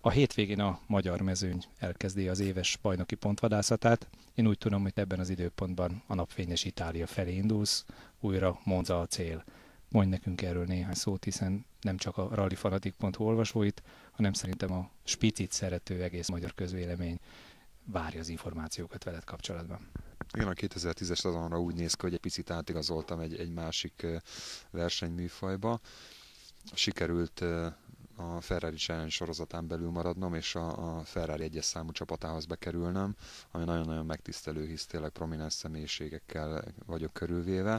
A hétvégén a magyar mezőny elkezdi az éves bajnoki pontvadászatát. Én úgy tudom, hogy ebben az időpontban a napfényes Itália felé indulsz, újra Monza a cél. Mondj nekünk erről néhány szót, hiszen nem csak a rallyfanatik.hu olvasóit, hanem szerintem a spicit szerető egész magyar közvélemény várja az információkat veled kapcsolatban. Igen, a 2010-es szezonra úgy néz ki, hogy egy picit átigazoltam egy másik versenyműfajba. Sikerült a Ferrari Challenge sorozatán belül maradnom, és a Ferrari egyes számú csapatához bekerülnem, ami nagyon-nagyon megtisztelő, hisz tényleg prominens személyiségekkel vagyok körülvéve.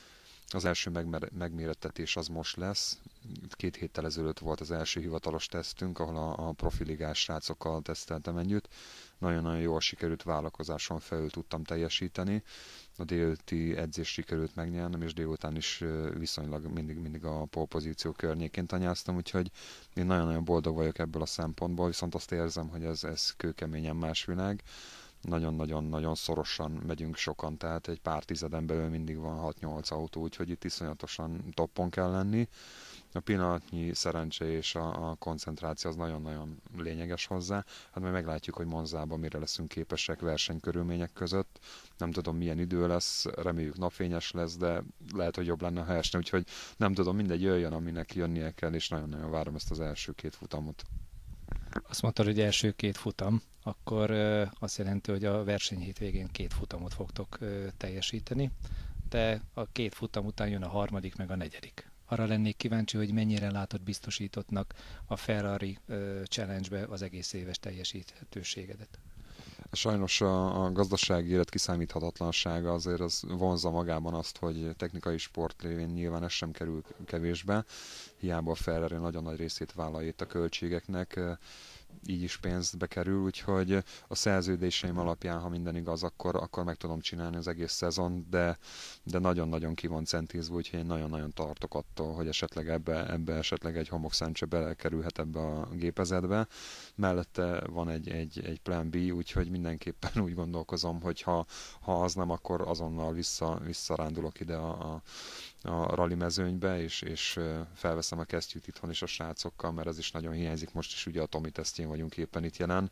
Az első megmérettetés az most lesz. 2 héttel ezelőtt volt az első hivatalos tesztünk, ahol a profiligás srácokkal teszteltem együtt. Nagyon-nagyon jól sikerült, vállalkozáson felül tudtam teljesíteni. A délelőtti edzést sikerült megnyernem, és délután is viszonylag mindig a pole pozíció környékén tanyáztam, úgyhogy én nagyon-nagyon boldog vagyok ebből a szempontból, viszont azt érzem, hogy ez kőkeményen más világ. Nagyon-nagyon-nagyon szorosan megyünk sokan, tehát egy pár tizeden belül mindig van 6-8 autó, úgyhogy itt iszonyatosan toppon kell lenni. A pillanatnyi szerencse és a koncentráció az nagyon-nagyon lényeges hozzá. Hát majd meglátjuk, hogy Monzában mire leszünk képesek versenykörülmények között. Nem tudom, milyen idő lesz, reméljük napfényes lesz, de lehet, hogy jobb lenne, ha esne, úgyhogy nem tudom, mindegy jöjjön, aminek jönnie kell, és nagyon-nagyon várom ezt az első 2 futamot. Azt mondtad, hogy első 2 futam, akkor azt jelenti, hogy a verseny hétvégén 2 futamot fogtok teljesíteni, de a 2 futam után jön a harmadik, meg a negyedik. Arra lennék kíváncsi, hogy mennyire látod biztosítottnak a Ferrari Challenge-be az egész éves teljesíthetőségedet. Sajnos a gazdasági élet kiszámíthatatlansága azért az vonzza magában azt, hogy technikai sport révén nyilván ez sem kerül kevésbe. Hiába a Ferrari nagyon nagy részét vállalja itt a költségeknek, így is pénzbe kerül, úgyhogy a szerződéseim alapján, ha minden igaz, akkor meg tudom csinálni az egész szezon, de nagyon-nagyon ki van centízve, úgyhogy én nagyon-nagyon tartok attól, hogy esetleg ebbe esetleg egy homokszentse belekerülhet ebbe a gépezetbe. Mellette van egy plan B, úgyhogy mindenképpen úgy gondolkozom, hogy ha az nem, akkor azonnal visszarándulok ide a rally mezőnybe, és felveszem a kesztyűt itthon is a srácokkal, mert ez is nagyon hiányzik. Most is ugye a Tomi tesztjén vagyunk éppen itt jelen.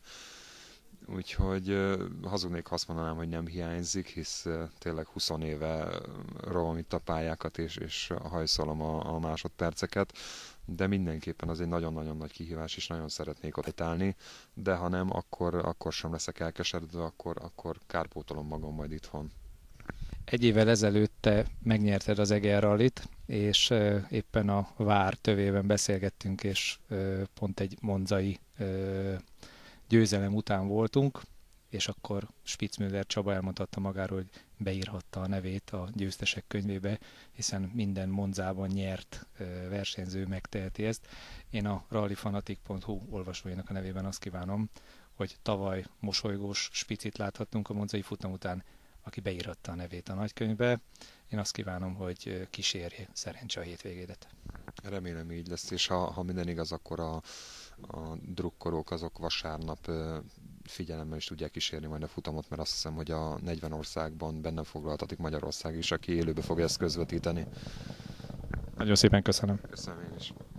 Úgyhogy hazudnék, ha azt mondanám, hogy nem hiányzik, hisz tényleg 20 éve rovom itt a pályákat, és hajszolom a másodperceket, de mindenképpen az egy nagyon-nagyon nagy kihívás, és nagyon szeretnék ott állni, de ha nem, akkor sem leszek elkeseredve, akkor kárpótolom magam majd itthon. Egy évvel ezelőtt te megnyerted az Eger Rallyt, és éppen a Vár tövében beszélgettünk, és pont egy monzai győzelem után voltunk, és akkor Spitzmüller Csaba elmondhatta magáról, hogy beírhatta a nevét a győztesek könyvébe, hiszen minden Monzában nyert versenyző megteheti ezt. Én a rallyfanatik.hu olvasóinak a nevében azt kívánom, hogy tavaly mosolygós Spicit láthattunk a monzai futam után, aki beíratta a nevét a nagykönyvbe. Én azt kívánom, hogy kísérje szerencse a hétvégédet. Remélem így lesz, és ha minden igaz, akkor a drukkolók azok vasárnap figyelemmel is tudják kísérni majd a futamot, mert azt hiszem, hogy a 40 országban benne foglaltatik Magyarország is, aki élőbe fogja ezt közvetíteni. Nagyon szépen köszönöm. Köszönöm én is.